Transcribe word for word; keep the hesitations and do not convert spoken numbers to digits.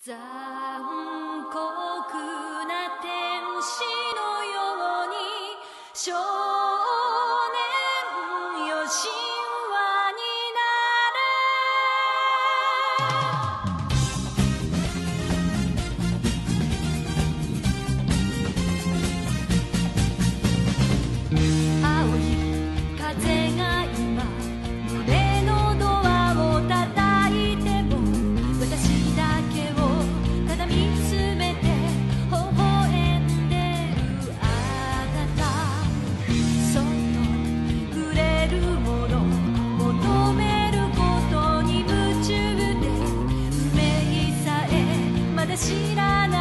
残酷な天使のように少年よ神話になれ青い風が今胸のドアを叩いても私だけをただ見つめて微笑んでるあなたそっと触れるもの求めることに夢中で運命さえまだ知らない